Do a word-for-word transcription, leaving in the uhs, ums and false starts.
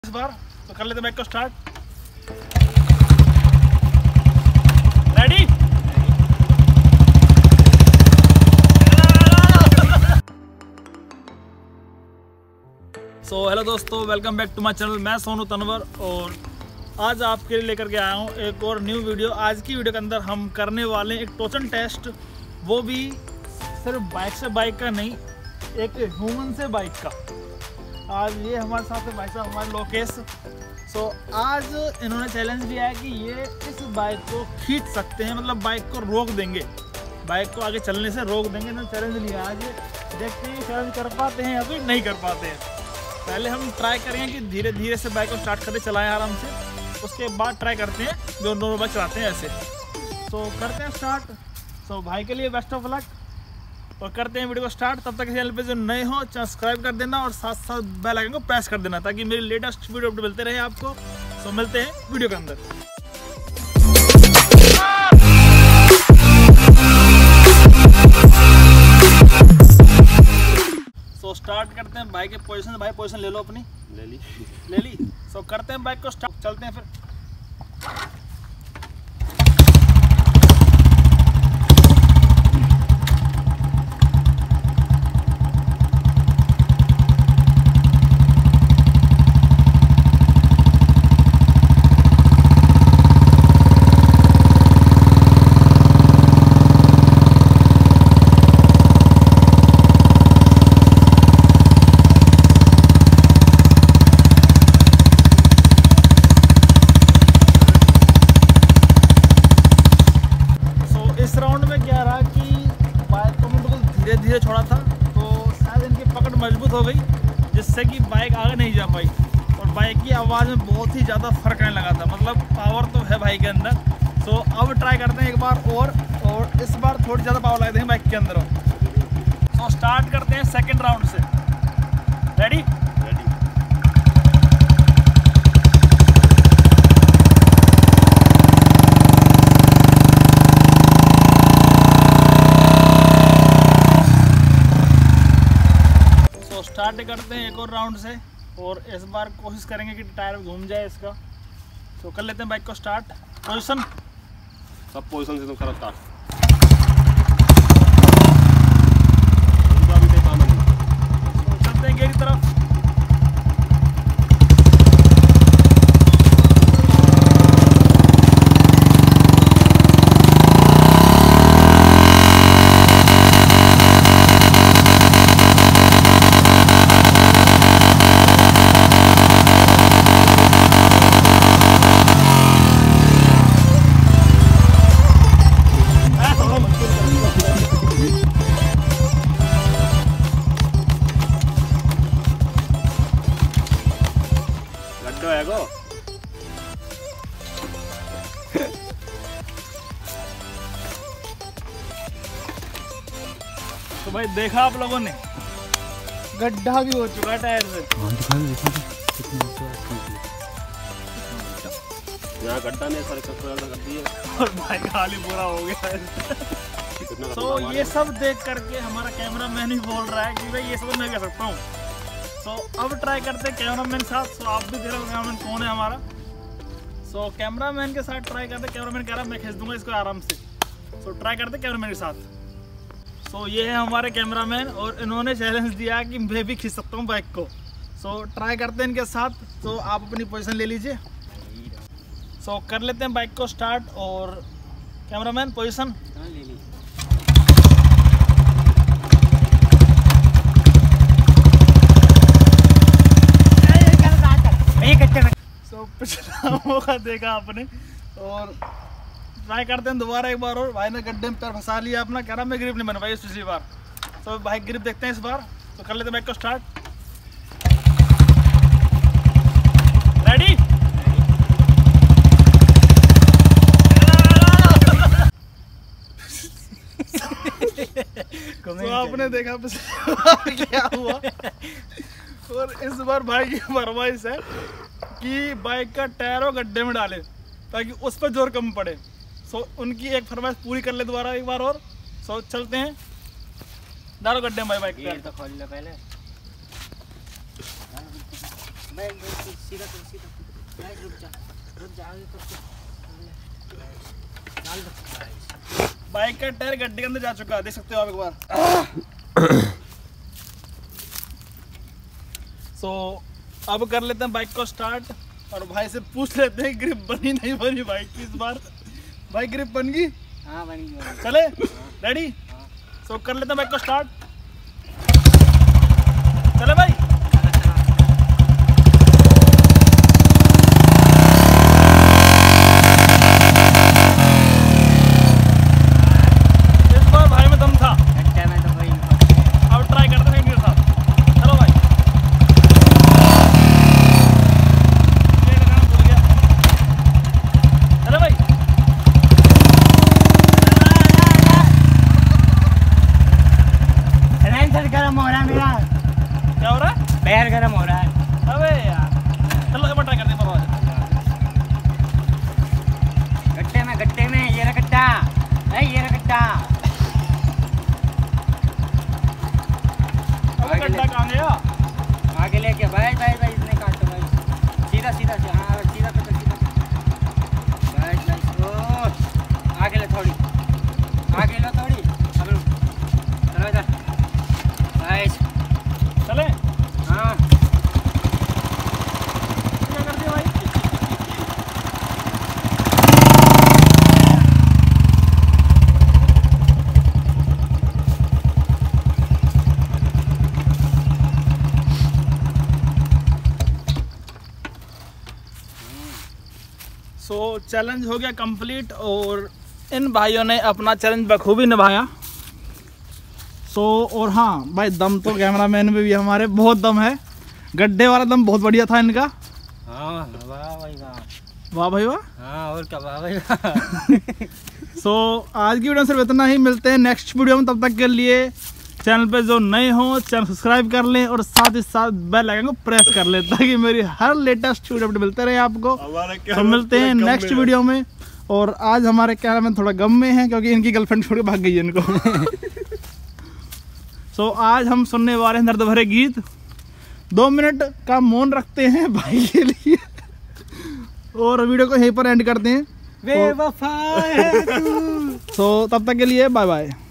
इस बार तो कर लेते बाइक को स्टार्ट। रेडी? सो हेलो दोस्तों, welcome back to my channel. मैं सोनू तनवर और आज आपके लिए लेकर के आया हूँ एक और न्यू वीडियो। आज की वीडियो के अंदर हम करने वाले हैं एक टोचन टेस्ट, वो भी सिर्फ बाइक से बाइक का नहीं, एक ह्यूमन से बाइक का। आज ये हमारे साथ है भाई साहब, हमारे लोकेश। सो आज इन्होंने चैलेंज दिया है कि ये इस बाइक को खींच सकते हैं, मतलब बाइक को रोक देंगे, बाइक को आगे चलने से रोक देंगे। इन्होंने चैलेंज लिया। आज देखते हैं चैलेंज कर पाते हैं या फिर नहीं कर पाते हैं। पहले हम ट्राई करेंगे कि धीरे धीरे से बाइक को स्टार्ट करके चलाएं आराम से, उसके बाद ट्राई करते हैं जो दोनों बाइक चलाते हैं ऐसे। तो करते हैं स्टार्ट। सो भाई के लिए बेस्ट ऑफ लक और करते हैं वीडियो को स्टार्ट। तब तक चैनल पे जो नए हो सब्सक्राइब कर देना और साथ साथ बेल आइकन को प्रेस कर देना ताकि मेरी लेटेस्ट वीडियो अपडेट मिलते रहे आपको। सो मिलते हैं वीडियो के अंदर। सो स्टार्ट करते हैं। भाई के पोजीशन, भाई पोजीशन ले लो अपनी। ले ली ले ली। सो करते हैं बाइक को स्टार्ट, चलते हैं फिर। धीरे धीरे छोड़ा था तो शायद इनकी पकड़ मजबूत हो गई, जिससे कि बाइक आगे नहीं जा पाई और बाइक की आवाज़ में बहुत ही ज़्यादा फर्क आने लगा था। मतलब पावर तो है बाइक के अंदर। सो अब ट्राई करते हैं एक बार और और इस बार थोड़ी ज़्यादा पावर लगाते हैं बाइक के अंदर। सो स्टार्ट करते हैं सेकेंड राउंड से। रेडी? स्टार्ट करते हैं एक और राउंड से और इस बार कोशिश करेंगे कि टायर घूम जाए इसका। तो कर लेते हैं बाइक को स्टार्ट। पोजीशन सब पोजीशन से तुम करो स्टार्ट। चलते हैं गेट की तरफ। तो भाई देखा आप लोगों ने, गड्ढा भी हो चुका है टायर से। यहाँ गड्ढा नहीं, सारे कर दिए और भाई खाली पूरा हो गया है। तो ये सब देख करके हमारा कैमरा मैन ही बोल रहा है कि भाई ये सब मैं कर सकता हूँ। तो अब ट्राई करते हैं कैमरा मैन के साथ। सो आप भी देख रहे हो कैमरा मैन कौन है हमारा। सो कैमरा मैन के साथ ट्राई करते। कैमरा मैन कह रहा है मैं खींच दूंगा इसको आराम से। सो ट्राई करते कैमरा मैन के साथ। सो so, ये है हमारे कैमरामैन और इन्होंने चैलेंज दिया कि मैं भी खींच सकता हूँ बाइक को। सो so, ट्राई करते हैं इनके साथ। तो so, आप अपनी पोजीशन ले लीजिए। सो so, कर लेते हैं बाइक को स्टार्ट और कैमरामैन पोजीशन ले ली। सो पिछला मौका देखा आपने और ट्राई करते हैं दोबारा एक बार और। भाई ने गड्ढे में पैर फंसा लिया अपना, कह रहा मैं ग्रिप नहीं बन पाई पिछली बार। तो भाई ग्रिप देखते हैं इस बार। तो कर लेते हैं बाइक को स्टार्ट। रेडी? तो आपने देखा पिछली बार क्या हुआ और इस बार भाई की फरमाइश है कि बाइक का टायर हो गड्ढे में डाले ताकि उस पर जोर कम पड़े। सो so, उनकी एक फरमाइश पूरी कर ले दोबारा एक बार और। सो so, चलते हैं। डालो गड्ढे में बाइक पे। तो खोल लो पहले। सीधा कर सीधा रुक जा रुक जा आगे कर डाल दो। बाइक का टायर गड्ढे के अंदर जा चुका है, देख सकते हो आप एक बार। सो so, अब कर लेते हैं बाइक को स्टार्ट और भाई से पूछ लेते हैं ग्रिप बनी नहीं बनी बाइक की इस बार। भाई ग्रिप बन गई? हाँ बन गई। चले रेडी? सो कर लेते हैं बाइक को स्टार्ट। चले भाई। इस बार भाई में दम था। में तो भाई अब ट्राई करते हैं मेरे साथ। चलो भाई। ये लगाना भूल गया। चलो भाई। गरम हो रहा है मेरा। क्या हो रहा है? पैर गरम हो रहा है। अबे यार चलो एक बार ट्राई करते हैं। गट्टे में गट्टे में ये रहा गट्टा। नहीं ये रहा गट्टा। अबे गड्ढा कहाँ गया? आगे लेके भाई भाई भाई इसने काटो भाई। सीधा सीधा से हाँ सीधा पे सीधा भाई भाई ओ आगे ले थोड़ी आगे लो थोड़ी अब चलो इधर भाई चले हाँ क्या कर दिया भाई? सो चैलेंज हो गया कंप्लीट और इन भाइयों ने अपना चैलेंज बखूबी निभाया। सो और हाँ भाई दम तो कैमरामैन में भी हमारे बहुत दम है। गड्ढे वाला दम बहुत बढ़िया था इनका। हाँ वाह भाई वाह वाह भाई वाह। हाँ और क्या वाह भाई वाह। सो आज की वीडियो में सिर्फ इतना ही। मिलते हैं नेक्स्ट वीडियो में, तब तक के लिए चैनल पे जो नए हो चैनल सब्सक्राइब कर लें और साथ ही साथ बेल आइकन को प्रेस कर लें ताकि मेरी हर लेटेस्ट वीडियो अपडेट मिलते रहे आपको। तो मिलते हैं नेक्स्ट वीडियो में। और आज हमारे कैमरामैन थोड़ा गम में है क्योंकि इनकी गर्लफ्रेंड छोड़ के भाग गई है इनको। सो so, आज हम सुनने वाले हैं दर्द भरे गीत। दो मिनट का मौन रखते हैं भाई के लिए और वीडियो को यहीं पर एंड करते हैं। बेवफा है तू। सो so, तब तक के लिए बाय बाय।